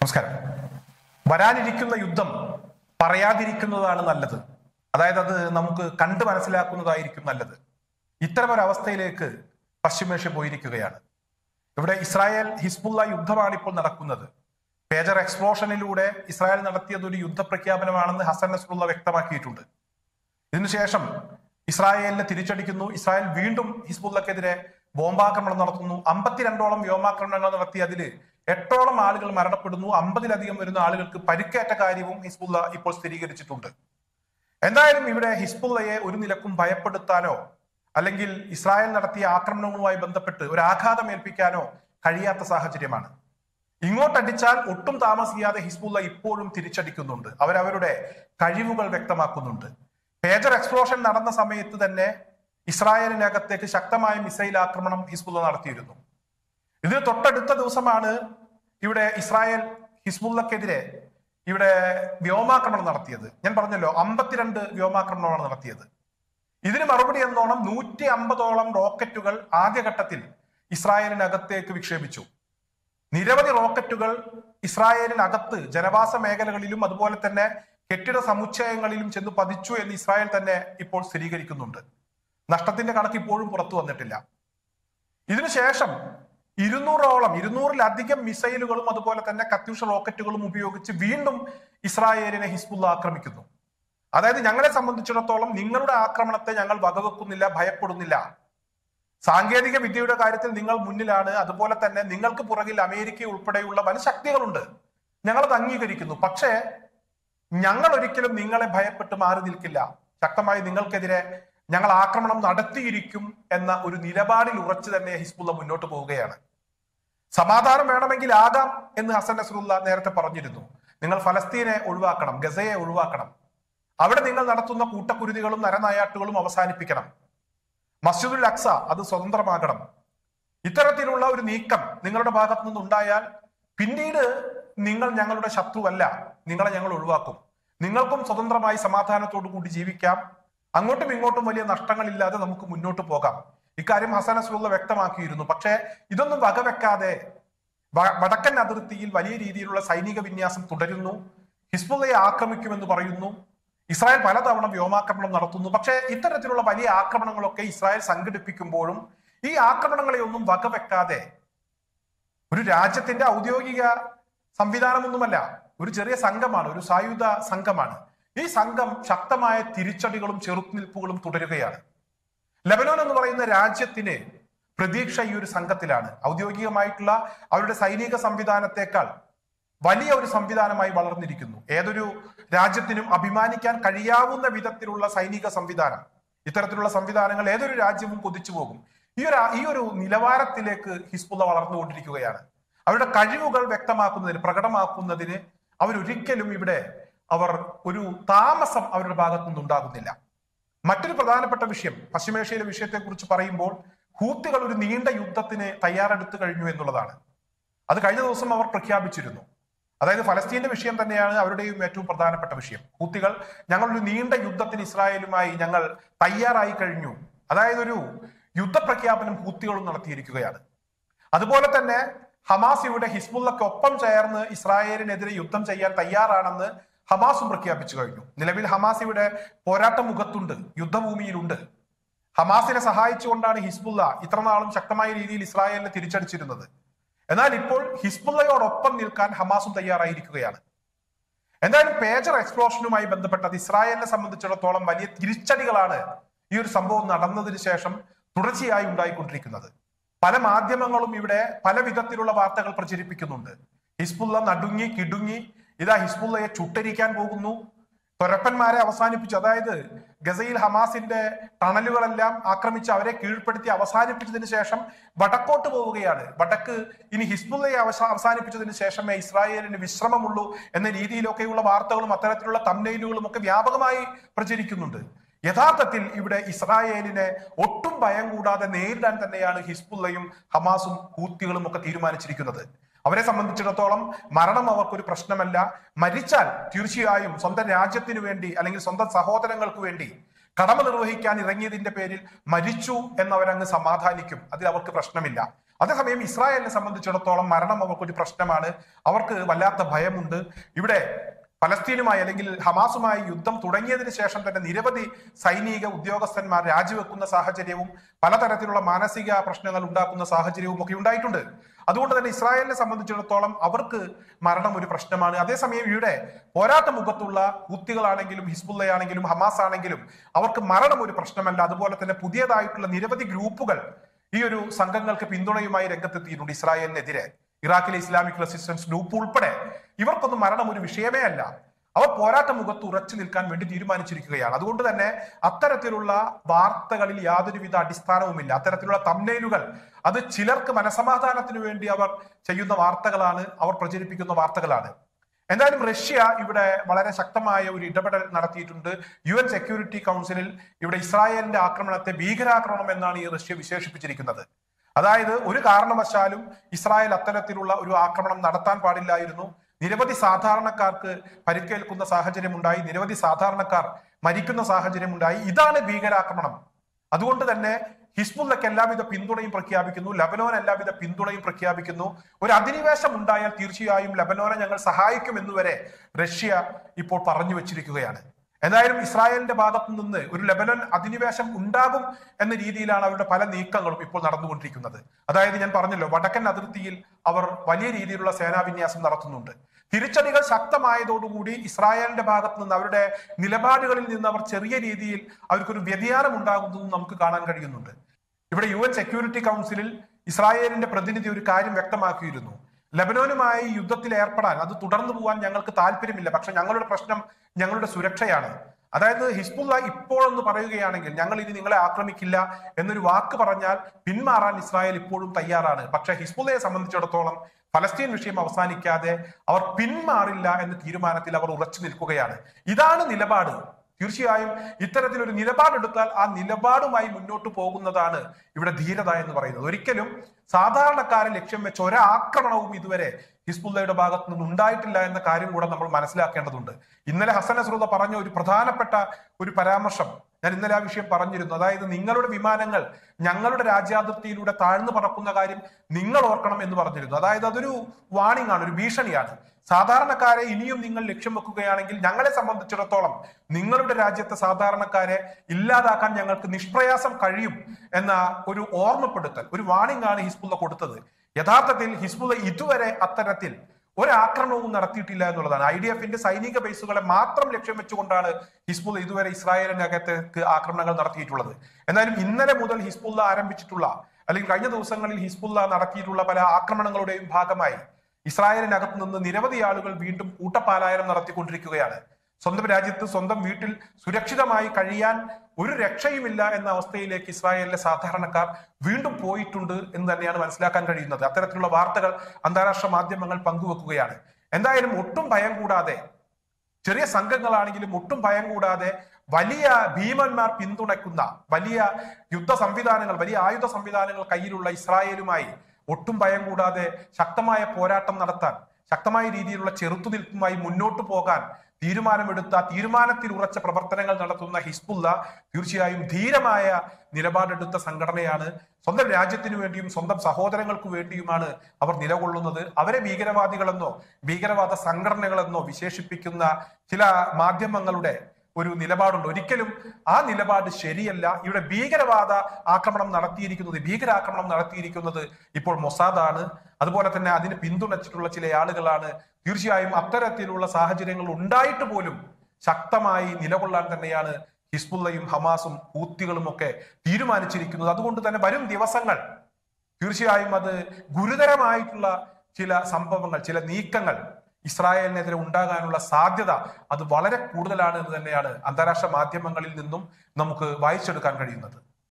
നമസ്കാരം. വരാനിരിക്കുന്ന യുദ്ധം പറയാതിരിക്കുന്നതാണ് നല്ലത്. അതായത് അത് നമുക്ക് കണ്ടു മനസ്സിലാക്കുന്നതായിരിക്കും നല്ലത്. ഇത്തരമൊരവസ്ഥയിലേക്ക് പശ്ചിമേഷ്യ പോയിരിക്കുകയാണ്. ഇവിടെ ഇസ്രായേൽ ഹിസ്ബുള്ള യുദ്ധമാണ് ഇപ്പോൾ നടക്കുന്നത്. പേജർ എക്സ്പ്ലോഷനിലൂടെ ഇസ്രായേൽ നടത്തിയത് ഒരു യുദ്ധപ്രഖ്യാപനമാണെന്ന് ഹസൻ നസ്രുള്ള വ്യക്തമാക്കിയിട്ടുണ്ട്. ഇതിനുശേഷം ഇസ്രായേലിനെ തിരിച്ചടിക്കുന്നു. ഇസ്രായേൽ വീണ്ടും ഹിസ്ബുള്ളക്കെതിരെ ബോംബാക്രമണം നടത്തുന്നു. 52ഓളം വ്യോമാക്രമണങ്ങൾ നടത്തി അതിൽ 8ഓളം ആളുകൾ മരണപ്പെടുന്നു. 50-ലധികം വരുന്ന ആളുകൾക്ക് പരിക്കേറ്റ കാര്യവും ഹിസ്ബുള്ള ഇപ്പോൾ സ്ഥിരീകരിച്ചിട്ടുണ്ട്. എന്തായാലും ഇവിടെ ഹിസ്ബുള്ളയെ ഒരു നിലക്കും ഭയപ്പെടുത്താനോ അല്ലെങ്കിൽ ഇസ്രായേൽ നടത്തിയ ആക്രമണങ്ങളുമായി ബന്ധപ്പെട്ട് ഒരു ആഘാതം ഏൽപ്പിക്കാനോ കഴിയാത്ത സാഹചര്യമാണ്. ഇങ്ങോട്ടടിച്ചാൽ ഒട്ടും താമസിയാതെ ഹിസ്ബുള്ള ഇപ്പോഴും തിരിച്ചടിക്കുന്നുണ്ട്. അവരവരുടെ കഴിവുകൾ വ്യക്തമാക്കുന്നുണ്ട്. പേജർ എക്സ്പ്ലോഷൻ നടന്ന സമയത്ത് തന്നെ ഇസ്രായേലിനകത്തേക്ക് ശക്തമായ മിസൈൽ ആക്രമണം ഹിസ്ബുള്ള നടത്തിയിരുന്നു. ഇതിന് തൊട്ടടുത്ത ദിവസമാണ് ഇവിടെ ഇസ്രായേൽ ഹിസ്ബുള്ളക്കെതിരെ ഇവിടെ വ്യോമാക്രമണം നടത്തിയത്. ഞാൻ പറഞ്ഞല്ലോ, 52 വ്യോമാക്രമണമാണ് നടത്തിയത്. ഇതിന് മറുപടി എന്നോണം 150ഓളം റോക്കറ്റുകൾ ആദ്യഘട്ടത്തിൽ ഇസ്രായേലിനകത്തേക്ക് വിക്ഷേപിച്ചു. നിരവധി റോക്കറ്റുകൾ ഇസ്രായേലിനകത്ത് ജനവാസ മേഖലകളിലും അതുപോലെ തന്നെ കെട്ടിട സമുച്ചയങ്ങളിലും ചെന്ന് പതിച്ചു എന്ന് ഇസ്രായേൽ തന്നെ ഇപ്പോൾ സ്ഥിരീകരിക്കുന്നുണ്ട്. നഷ്ടത്തിന്റെ കണക്ക് ഇപ്പോഴും പുറത്തു വന്നിട്ടില്ല. ഇതിനുശേഷം 200-ലധികം മിസൈലുകളും അതുപോലെ തന്നെ കത്യൂഷ റോക്കറ്റുകളും ഉപയോഗിച്ച് വീണ്ടും ഇസ്രായേലിനെ ഹിസ്ബുള്ള ആക്രമിക്കുന്നു. അതായത് ഞങ്ങളെ സംബന്ധിച്ചിടത്തോളം നിങ്ങളുടെ ആക്രമണത്തെ ഞങ്ങൾ വകവെക്കുന്നില്ല, ഭയപ്പെടുന്നില്ല. സാങ്കേതിക വിദ്യയുടെ കാര്യത്തിൽ നിങ്ങൾ മുന്നിലാണ്. അതുപോലെ തന്നെ നിങ്ങൾക്ക് പുറകിൽ അമേരിക്ക ഉൾപ്പെടെയുള്ള വൻ ശക്തികളുണ്ട്. ഞങ്ങളത് അംഗീകരിക്കുന്നു. പക്ഷേ ഞങ്ങൾ ഒരിക്കലും നിങ്ങളെ ഭയപ്പെട്ട് മാറി നിൽക്കില്ല. ശക്തമായി നിങ്ങൾക്കെതിരെ ഞങ്ങൾ ആക്രമണം നടത്തിയിരിക്കും എന്ന ഒരു നിലപാടിൽ ഉറച്ചു തന്നെ ഹിസ്ബുള്ള മുന്നോട്ട് പോവുകയാണ്. സമാധാനം വേണമെങ്കിൽ ആകാം എന്ന് ഹസൻ നസ്രുള്ള നേരത്തെ പറഞ്ഞിരുന്നു. നിങ്ങൾ ഫലസ്തീനെ ഒഴിവാക്കണം, ഗസയെ ഒഴിവാക്കണം, അവിടെ നിങ്ങൾ നടത്തുന്ന കൂട്ടക്കുരുതികളും നരനായാട്ടുകളും അവസാനിപ്പിക്കണം, മസ്ജിദുൽ അക്സ അത് സ്വതന്ത്രമാകണം. ഇത്തരത്തിലുള്ള ഒരു നീക്കം നിങ്ങളുടെ ഭാഗത്തു നിന്നുണ്ടായാൽ പിന്നീട് നിങ്ങൾ ഞങ്ങളുടെ ശത്രുവല്ല, നിങ്ങളെ ഞങ്ങൾ ഒഴിവാക്കും, നിങ്ങൾക്കും സ്വതന്ത്രമായി സമാധാനത്തോടു കൂടി ജീവിക്കാം, അങ്ങോട്ടും ഇങ്ങോട്ടും വലിയ നഷ്ടങ്ങളില്ലാതെ നമുക്ക് മുന്നോട്ട് പോകാം. ഇക്കാര്യം ഹസൻ നസ്രുള്ള വ്യക്തമാക്കിയിരുന്നു. പക്ഷേ ഇതൊന്നും വകവെക്കാതെ വടക്കൻ അതിർത്തിയിൽ വലിയ രീതിയിലുള്ള സൈനിക വിന്യാസം തുടരുന്നു. ഹിസ്ബുള്ളയെ ആക്രമിക്കുമെന്ന് പറയുന്നു. ഇസ്രായേൽ പലതവണ വ്യോമാക്രമണം നടത്തുന്നു. പക്ഷേ ഇത്തരത്തിലുള്ള വലിയ ആക്രമണങ്ങളൊക്കെ ഇസ്രായേൽ സംഘടിപ്പിക്കുമ്പോഴും ഈ ആക്രമണങ്ങളെ ഒന്നും വകവെക്കാതെ ഒരു രാജ്യത്തിന്റെ ഔദ്യോഗിക സംവിധാനമൊന്നുമല്ല, ഒരു ചെറിയ സംഘമാണ്, ഒരു സായുധ സംഘമാണ്. ഈ സംഘം ശക്തമായ തിരിച്ചടികളും ചെറുത്തുനിൽപ്പുകളും തുടരുകയാണ്. ലെബനോൻ എന്ന് പറയുന്ന രാജ്യത്തിന് പ്രതീക്ഷ ഈ ഒരു സംഘത്തിലാണ്. ഔദ്യോഗികമായിട്ടുള്ള അവരുടെ സൈനിക സംവിധാനത്തെക്കാൾ വലിയ ഒരു സംവിധാനമായി വളർന്നിരിക്കുന്നു. ഏതൊരു രാജ്യത്തിനും അഭിമാനിക്കാൻ കഴിയാവുന്ന വിധത്തിലുള്ള സൈനിക സംവിധാനം, ഇത്തരത്തിലുള്ള സംവിധാനങ്ങൾ ഏതൊരു രാജ്യവും കൊതിച്ചു പോകും. ഈ ഒരു നിലവാരത്തിലേക്ക് ഹിസ്ബുള്ള വളർന്നുകൊണ്ടിരിക്കുകയാണ്. അവരുടെ കഴിവുകൾ വ്യക്തമാക്കുന്നതിന്, പ്രകടമാക്കുന്നതിന് അവരൊരിക്കലും ഇവിടെ ഒരു താമസം അവരുടെ ഭാഗത്തു നിന്നുണ്ടാകുന്നില്ല. മറ്റൊരു പ്രധാനപ്പെട്ട വിഷയം, പശ്ചിമേഷ്യയിലെ വിഷയത്തെ കുറിച്ച് പറയുമ്പോൾ ഹൂത്തികൾ ഒരു നീണ്ട യുദ്ധത്തിന് തയ്യാറെടുത്തു കഴിഞ്ഞു എന്നുള്ളതാണ്. അത് കഴിഞ്ഞ ദിവസം അവർ പ്രഖ്യാപിച്ചിരുന്നു. അതായത് ഫലസ്തീന്റെ വിഷയം തന്നെയാണ് അവരുടെയും ഏറ്റവും പ്രധാനപ്പെട്ട വിഷയം. ഹൂത്തികൾ ഞങ്ങളൊരു നീണ്ട യുദ്ധത്തിന് ഇസ്രായേലുമായി ഞങ്ങൾ തയ്യാറായി കഴിഞ്ഞു. അതായത് ഒരു യുദ്ധപ്രഖ്യാപനം ഹൂത്തികളും നടത്തിയിരിക്കുകയാണ്. അതുപോലെ തന്നെ ഹമാസ് ഇവിടെ ഹിസ്ബുള്ളക്കൊപ്പം ചേർന്ന് ഇസ്രായേലിനെതിരെ യുദ്ധം ചെയ്യാൻ തയ്യാറാണെന്ന് ഹമാസും പ്രഖ്യാപിച്ചു കഴിഞ്ഞു. നിലവിൽ ഹമാസ് ഇവിടെ പോരാട്ട മുഖത്തുണ്ട്, യുദ്ധഭൂമിയിലുണ്ട്. ഹമാസിനെ സഹായിച്ചുകൊണ്ടാണ് ഹിസ്ബുള്ള ഇത്രനാളും ശക്തമായ രീതിയിൽ ഇസ്രായേലിനെ തിരിച്ചടിച്ചിരുന്നത്. എന്നാൽ ഇപ്പോൾ ഹിസ്ബുള്ളയോടൊപ്പം നിൽക്കാൻ ഹമാസും തയ്യാറായിരിക്കുകയാണ്. എന്തായാലും പേജർ എക്സ്പ്ലോഷനുമായി ബന്ധപ്പെട്ടത് ഇസ്രായേലിനെ സംബന്ധിച്ചിടത്തോളം വലിയ തിരിച്ചടികളാണ് ഈ ഒരു സംഭവം നടന്നതിന് ശേഷം തുടർച്ചയായി ഉണ്ടായിക്കൊണ്ടിരിക്കുന്നത്. പല മാധ്യമങ്ങളും ഇവിടെ പല വിധത്തിലുള്ള വാർത്തകൾ പ്രചരിപ്പിക്കുന്നുണ്ട്. ഹിസ്ബുള്ള നടുങ്ങി കിടുങ്ങി, ഇതാ ഹിസ്ബുള്ളയെ ചുട്ടരിക്കാൻ പോകുന്നു, തൊരപ്പന്മാരെ അവസാനിപ്പിച്ചു. അതായത് ഗസയിൽ ഹമാസിന്റെ ടണലുകളെല്ലാം ആക്രമിച്ച് അവരെ കീഴ്പ്പെടുത്തി അവസാനിപ്പിച്ചതിന് ശേഷം വടക്കോട്ട് പോവുകയാണ്. വടക്ക് ഇനി ഹിസ്ബുള്ളയെ അവസാനിപ്പിച്ചതിന് ശേഷമേ ഇസ്രായേലിന് വിശ്രമമുള്ളൂ എന്ന രീതിയിലൊക്കെയുള്ള വാർത്തകളും അത്തരത്തിലുള്ള തംബ്നെയിലുകളും ഒക്കെ വ്യാപകമായി പ്രചരിക്കുന്നുണ്ട്. യഥാർത്ഥത്തിൽ ഇവിടെ ഇസ്രായേലിനെ ഒട്ടും ഭയം കൂടാതെ നേരിടാൻ തന്നെയാണ് ഹിസ്ബുള്ളയും ഹമാസും ഹൂത്തികളും ഒക്കെ തീരുമാനിച്ചിരിക്കുന്നത്. അവരെ സംബന്ധിച്ചിടത്തോളം മരണം അവർക്കൊരു പ്രശ്നമല്ല. മരിച്ചാൽ തീർച്ചയായും സ്വന്തം രാജ്യത്തിനു വേണ്ടി അല്ലെങ്കിൽ സ്വന്തം സഹോദരങ്ങൾക്ക് വേണ്ടി കടമ നിർവഹിക്കാൻ ഇറങ്ങിയതിന്റെ പേരിൽ മരിച്ചു എന്നവരങ്ങ് സമാധാനിക്കും. അതിൽ അവർക്ക് പ്രശ്നമില്ല. അതേസമയം ഇസ്രായേലിനെ സംബന്ധിച്ചിടത്തോളം മരണം അവർക്കൊരു പ്രശ്നമാണ്. അവർക്ക് വല്ലാത്ത ഭയമുണ്ട്. ഇവിടെ പലസ്തീനുമായി അല്ലെങ്കിൽ ഹമാസുമായി യുദ്ധം തുടങ്ങിയതിനു ശേഷം തന്നെ നിരവധി സൈനിക ഉദ്യോഗസ്ഥന്മാർ രാജിവെക്കുന്ന സാഹചര്യവും പലതരത്തിലുള്ള മാനസിക പ്രശ്നങ്ങൾ ഉണ്ടാക്കുന്ന സാഹചര്യവും ഒക്കെ ഉണ്ടായിട്ടുണ്ട്. അതുകൊണ്ട് തന്നെ ഇസ്രായേലിനെ സംബന്ധിച്ചിടത്തോളം അവർക്ക് മരണം ഒരു പ്രശ്നമാണ്. അതേസമയം ഇവിടെ പോരാട്ട മുഖത്തുള്ള ഹൂത്തികളാണെങ്കിലും ഹിസ്ബുള്ളയാണെങ്കിലും ഹമാസ് ആണെങ്കിലും അവർക്ക് മരണം ഒരു പ്രശ്നമല്ല. അതുപോലെ തന്നെ പുതിയതായിട്ടുള്ള നിരവധി ഗ്രൂപ്പുകൾ ഈ ഒരു സംഘങ്ങൾക്ക് പിന്തുണയുമായി രംഗത്തെത്തിയിട്ടുണ്ട് ഇസ്രായേലിനെതിരെ. ഇറാഖിലെ ഇസ്ലാമിക് റെസിസ്റ്റൻസ് ഗ്രൂപ്പ് ഉൾപ്പെടെ ഇവർക്കൊന്നും മരണം ഒരു വിഷയമേ അല്ല. അവർ പോരാട്ട മുഖത്ത് ഉറച്ചു നിൽക്കാൻ വേണ്ടി തീരുമാനിച്ചിരിക്കുകയാണ്. അതുകൊണ്ട് തന്നെ അത്തരത്തിലുള്ള വാർത്തകളിൽ യാതൊരുവിധ അടിസ്ഥാനവുമില്ല. അത്തരത്തിലുള്ള തംബ്നെയിലുകൾ അത് ചിലർക്ക് മനസമാധാനത്തിന് വേണ്ടി അവർ ചെയ്യുന്ന വാർത്തകളാണ്, അവർ പ്രചരിപ്പിക്കുന്ന വാർത്തകളാണ്. എന്തായാലും റഷ്യ ഇവിടെ വളരെ ശക്തമായ ഒരു ഇടപെടൽ നടത്തിയിട്ടുണ്ട്. UN സെക്യൂരിറ്റി കൗൺസിലിൽ ഇവിടെ ഇസ്രായേലിന്റെ ആക്രമണത്തെ ഭീകരാക്രമണം എന്നാണ് ഈ റഷ്യ വിശേഷിപ്പിച്ചിരിക്കുന്നത്. അതായത് ഒരു കാരണവശാലും ഇസ്രായേൽ അത്തരത്തിലുള്ള ഒരു ആക്രമണം നടത്താൻ പാടില്ലായിരുന്നു. നിരവധി സാധാരണക്കാർക്ക് പരിക്കേൽക്കുന്ന സാഹചര്യമുണ്ടായി, നിരവധി സാധാരണക്കാർ മരിക്കുന്ന സാഹചര്യമുണ്ടായി. ഇതാണ് ഭീകരാക്രമണം. അതുകൊണ്ട് തന്നെ ഹിസ്ബുള്ളക്ക് എല്ലാവിധ പിന്തുണയും പ്രഖ്യാപിക്കുന്നു, ലബനോൻ എല്ലാവിധ പിന്തുണയും പ്രഖ്യാപിക്കുന്നു. ഒരു അധിനിവേശം ഉണ്ടായാൽ തീർച്ചയായും ലബനോനെ ഞങ്ങൾ സഹായിക്കും എന്നുവരെ റഷ്യ ഇപ്പോൾ പറഞ്ഞു വെച്ചിരിക്കുകയാണ്. എന്തായാലും ഇസ്രായേലിന്റെ ഭാഗത്തു നിന്ന് ഒരു ലബനൻ അധിനിവേശം ഉണ്ടാകും എന്ന രീതിയിലാണ് അവരുടെ പല നീക്കങ്ങളും ഇപ്പോൾ നടന്നുകൊണ്ടിരിക്കുന്നത്. അതായത് ഞാൻ പറഞ്ഞല്ലോ, വടക്കൻ അതിർത്തിയിൽ അവർ വലിയ രീതിയിലുള്ള സേനാവിന്യാസം നടത്തുന്നുണ്ട്. തിരിച്ചടികൾ ശക്തമായതോടുകൂടി ഇസ്രായേലിന്റെ ഭാഗത്ത് നിന്ന് അവരുടെ നിലപാടുകളിൽ നിന്ന് അവർ ചെറിയ രീതിയിൽ അവർക്കൊരു വ്യതിയാനം ഉണ്ടാകുന്നതും നമുക്ക് കാണാൻ കഴിയുന്നുണ്ട്. ഇവിടെ UN സെക്യൂരിറ്റി കൗൺസിലിൽ ഇസ്രായേലിന്റെ പ്രതിനിധി ഒരു കാര്യം വ്യക്തമാക്കിയിരുന്നു. ലബനോനുമായി യുദ്ധത്തിൽ ഏർപ്പെടാൻ, അത് തുടർന്നു പോകാൻ ഞങ്ങൾക്ക് താല്പര്യമില്ല, പക്ഷെ ഞങ്ങളുടെ പ്രശ്നം ഞങ്ങളുടെ സുരക്ഷയാണ്. അതായത് ഹിസ്ബുള്ള ഇപ്പോഴൊന്ന് പറയുകയാണെങ്കിൽ ഞങ്ങൾ ഇനി നിങ്ങളെ ആക്രമിക്കില്ല എന്നൊരു വാക്ക് പറഞ്ഞാൽ പിന്മാറാൻ ഇസ്രായേൽ ഇപ്പോഴും തയ്യാറാണ്. പക്ഷെ ഹിസ്ബുള്ളയെ സംബന്ധിച്ചിടത്തോളം ഫലസ്തീൻ വിഷയം അവസാനിക്കാതെ അവർ പിന്മാറില്ല എന്ന തീരുമാനത്തിൽ അവർ ഉറച്ചു നിൽക്കുകയാണ്. ഇതാണ് നിലപാട്. തീർച്ചയായും ഇത്തരത്തിലൊരു നിലപാടെടുത്താൽ ആ നിലപാടുമായി മുന്നോട്ട് പോകുന്നതാണ് ഇവിടെ ധീരത എന്ന് പറയുന്നത്. ഒരിക്കലും സാധാരണക്കാരെ ലക്ഷ്യം വെച്ച ഒരാക്രമണവും ഇതുവരെ ഹിസ്ബുള്ളയുടെ ഭാഗത്തു നിന്ന് ഉണ്ടായിട്ടില്ല എന്ന കാര്യം കൂടെ നമ്മൾ മനസ്സിലാക്കേണ്ടതുണ്ട്. ഇന്നലെ ഹസൻ നസ്രുള്ള പറഞ്ഞ ഒരു പ്രധാനപ്പെട്ട ഒരു പരാമർശം ഞാൻ ഇന്നലെ ആ വിഷയം പറഞ്ഞിരുന്നു. അതായത് നിങ്ങളുടെ വിമാനങ്ങൾ ഞങ്ങളുടെ രാജ്യാതിർത്തിയിലൂടെ താഴ്ന്നു പറക്കുന്ന കാര്യം നിങ്ങൾ ഓർക്കണം എന്ന് പറഞ്ഞിരുന്നു. അതായത് അതൊരു വാണിംഗ് ആണ്, ഒരു ഭീഷണിയാണ്. സാധാരണക്കാരെ ഇനിയും നിങ്ങൾ ലക്ഷ്യം വെക്കുകയാണെങ്കിൽ ഞങ്ങളെ സംബന്ധിച്ചിടത്തോളം നിങ്ങളുടെ രാജ്യത്തെ സാധാരണക്കാരെ ഇല്ലാതാക്കാൻ ഞങ്ങൾക്ക് നിഷ്പ്രയാസം കഴിയും എന്ന ഒരു ഓർമ്മപ്പെടുത്തൽ, ഒരു വാണിംഗ് ആണ് ഹിസ്ബുള്ള കൊടുത്തത്. യഥാർത്ഥത്തിൽ ഹിസ്ബുള്ള ഇതുവരെ അത്തരത്തിൽ ഒരാക്രമണവും നടത്തിയിട്ടില്ല എന്നുള്ളതാണ്. IDF-ന്റെ സൈനിക ബേസുകളെ മാത്രം ലക്ഷ്യം വെച്ചുകൊണ്ടാണ് ഹിസ്ബുള്ള ഇതുവരെ ഇസ്രായേലിനകത്തേക്ക് ആക്രമണങ്ങൾ നടത്തിയിട്ടുള്ളത്. എന്നാലും ഇന്നലെ മുതൽ ഹിസ്ബുള്ള ആരംഭിച്ചിട്ടുള്ള അല്ലെങ്കിൽ കഴിഞ്ഞ ദിവസങ്ങളിൽ ഹിസ്ബുള്ള നടത്തിയിട്ടുള്ള പല ആക്രമണങ്ങളുടെയും ഭാഗമായി ഇസ്രായേലിനകത്ത് നിന്ന് നിരവധി ആളുകൾ വീണ്ടും കൂട്ടപ്പാലായനം നടത്തിക്കൊണ്ടിരിക്കുകയാണ്. സ്വന്തം രാജ്യത്ത് സ്വന്തം വീട്ടിൽ സുരക്ഷിതമായി കഴിയാൻ ഒരു രക്ഷയുമില്ല എന്ന അവസ്ഥയിലേക്ക് ഇസ്രായേലിലെ സാധാരണക്കാർ വീണ്ടും പോയിട്ടുണ്ട് എന്ന് തന്നെയാണ് മനസ്സിലാക്കാൻ കഴിയുന്നത്. അത്തരത്തിലുള്ള വാർത്തകൾ അന്താരാഷ്ട്ര മാധ്യമങ്ങൾ പങ്കുവെക്കുകയാണ്. എന്തായാലും ഒട്ടും ഭയം കൂടാതെ, ചെറിയ സംഘങ്ങളാണെങ്കിലും ഒട്ടും ഭയം കൂടാതെ വലിയ ഭീമന്മാർ പിന്തുണയ്ക്കുന്ന വലിയ യുദ്ധ സംവിധാനങ്ങൾ, വലിയ ആയുധ സംവിധാനങ്ങൾ കയ്യിലുള്ള ഇസ്രായേലുമായി ഒട്ടും ഭയം കൂടാതെ ശക്തമായ പോരാട്ടം നടത്താൻ, ശക്തമായ രീതിയിലുള്ള ചെറുത്തുനിൽപ്പുമായി മുന്നോട്ട് പോകാൻ തീരുമാനമെടുത്ത, തീരുമാനത്തിൽ ഉറച്ച പ്രവർത്തനങ്ങൾ നടത്തുന്ന ഹിസ്ബുള്ള തീർച്ചയായും ധീരമായ നിലപാടെടുത്ത സംഘടനയാണ്. സ്വന്തം രാജ്യത്തിനു വേണ്ടിയും സ്വന്തം സഹോദരങ്ങൾക്ക് വേണ്ടിയുമാണ് അവർ നിലകൊള്ളുന്നത്. അവരെ ഭീകരവാദികളെന്നോ ഭീകരവാദ സംഘടനകളെന്നോ വിശേഷിപ്പിക്കുന്ന ചില മാധ്യമങ്ങളുടെ ഒരു നിലപാടുണ്ട്. ഒരിക്കലും ആ നിലപാട് ശരിയല്ല. ഇവിടെ ഭീകരാക്രമണം നടത്തിയിരിക്കുന്നത് ഇപ്പോൾ മൊസാദാണ്. അതുപോലെ തന്നെ അതിന് പിന്തുണച്ചിട്ടുള്ള ചില ആളുകളാണ്. തീർച്ചയായും അത്തരത്തിലുള്ള സാഹചര്യങ്ങൾ ഉണ്ടായിട്ട് പോലും ശക്തമായി നിലകൊള്ളാൻ തന്നെയാണ് ഹിസ്ബുള്ളയും ഹമാസും ഹൂത്തികളും ഒക്കെ തീരുമാനിച്ചിരിക്കുന്നത്. അതുകൊണ്ട് തന്നെ വരും ദിവസങ്ങൾ തീർച്ചയായും അത് ഗുരുതരമായിട്ടുള്ള ചില സംഭവങ്ങൾ, ചില നീക്കങ്ങൾ ഇസ്രായേലിനെതിരെ ഉണ്ടാകാനുള്ള സാധ്യത അത് വളരെ കൂടുതലാണ് എന്ന് തന്നെയാണ് അന്താരാഷ്ട്ര മാധ്യമങ്ങളിൽ നിന്നും നമുക്ക് വായിച്ചെടുക്കാൻ കഴിയുന്നത്.